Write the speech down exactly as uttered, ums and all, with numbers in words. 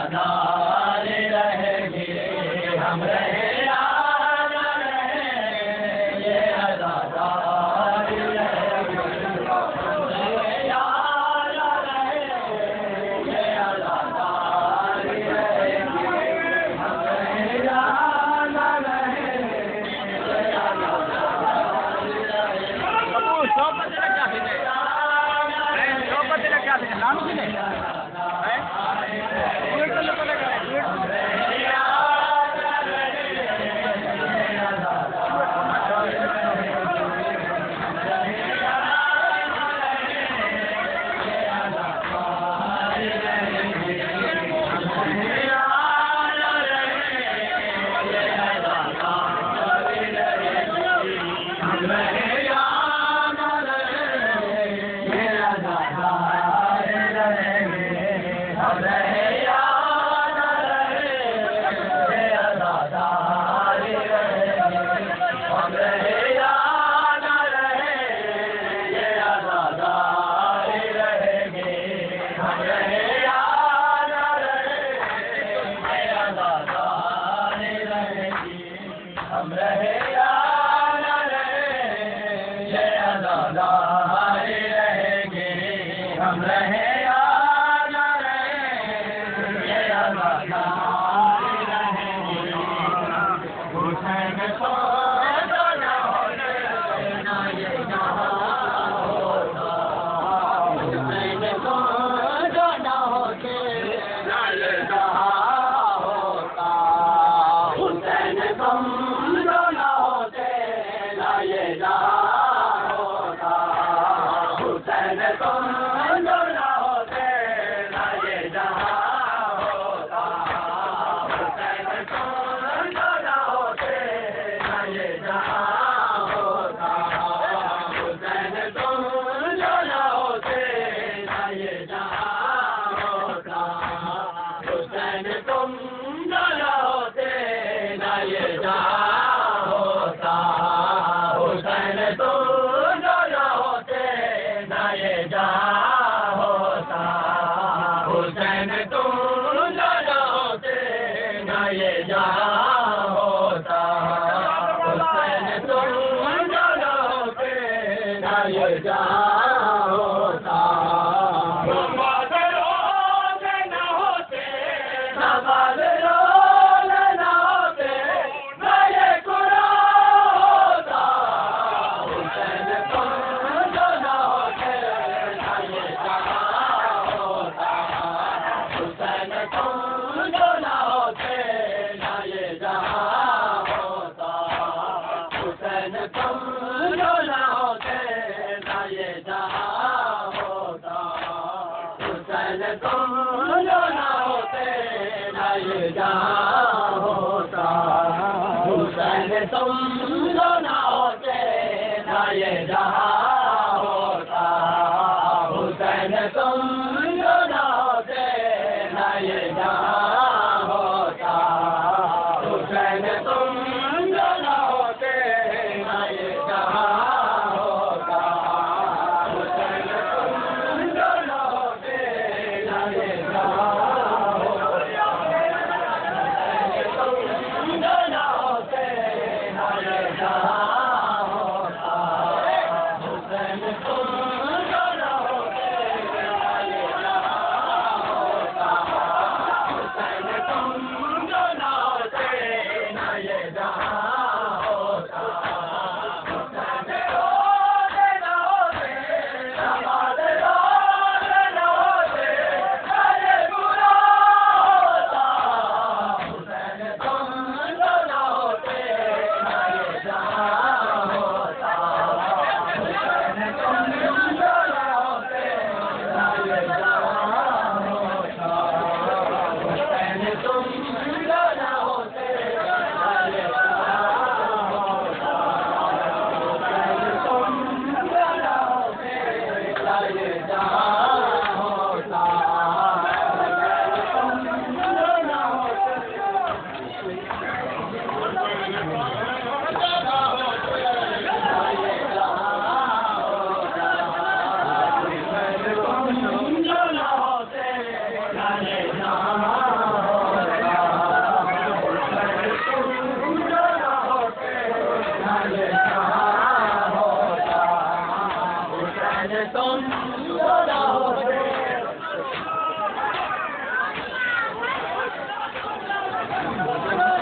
अज़ादार रहेंगे हम रहे या न रहे ये अज़ादार रहेंगे हम रहे या न रहे ये अज़ादार रहेंगे हम रहे या न रहे ये अज़ादार रहेंगे नाम की नहीं हम रहे या न रहे ये अज़ादार रहेंगे हम रहे या न रहे ये अज़ादार रहेंगे हुसैन को जो न होते ना ये जहां होता हुसैन को जो न होते ना ये जहां होता हुसैन को हुसैन तुम जो न होते न ये जहां होता हुसैन तुम जो न होते न ये जहां होता हुसैन तुम जो न होते न ये जहां होता हुसैन तुम जो न होते न ये जहां होता हुसैन तुम ये जहां होता हुसैन तुम जो न होते न ये जहां होता हुसैन तुम जो न होते न ये जहां होता नमाज़ रोज़े न होते नमाज़ रोज़े न होते न ये कुरान होता हुसैन तुम जो न होते हुसैन तुम जो न होते न ये जहां होता हुसैन तुम जो न होते न ये जहां होता हुसैन तुम जो न होते न ये जहां होता हुसैन तुम जो न होते न ये जहां होता हुसैन तुम जो न होते न ये जहां होता हुसैन तुम जो न होते न ये जहां होता हुसैन तुम जो न होते न ये जहां होता तुम जो न होते न ये जहां होता हुसैन तुम जो न होते न ये जहां होता हुसैन तुम जो न होते न ये जहां होता हुसैन रोज़े न होते नमाज़ रोज़े न होते न ये तुम जो ना होते